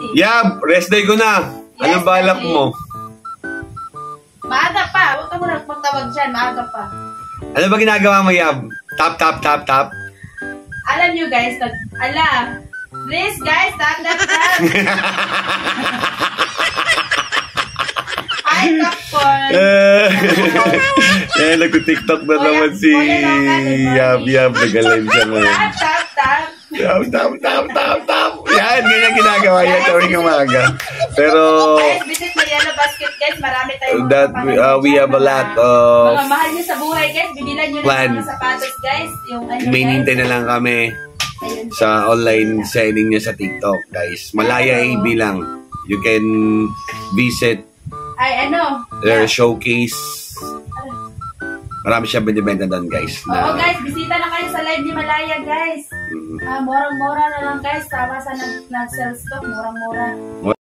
Yab, rest day ko na. Anong balak mo? Maaga pa. Huwag ka muna magtawag dyan. Maaga pa. Ano ba ginagawa mo, Yab? Tap, tap, tap, tap. Alam nyo guys, please guys, tap. Hi, Kapon. Nagtitiktok na naman si Yab. Nag-live siya mo. Tap. Tap. Yan, ganyan ginagawa yan tuwing umaga. Pero guys, visit my Yellow Basket guys. Marami tayong we have a lot of mga mahal nyo sa buhay guys. Bibilan nyo na mga sapatos guys. Yung mainintay na lang kami sa online selling nyo sa TikTok guys. Malaya AB lang. You can visit their showcase. Marami siya binibenta doon guys. Oo guys, bisita na kayo sa live ni Malaya guys. Morang-mora na lang guys. Tama sa nag-sell stock, morang-mora.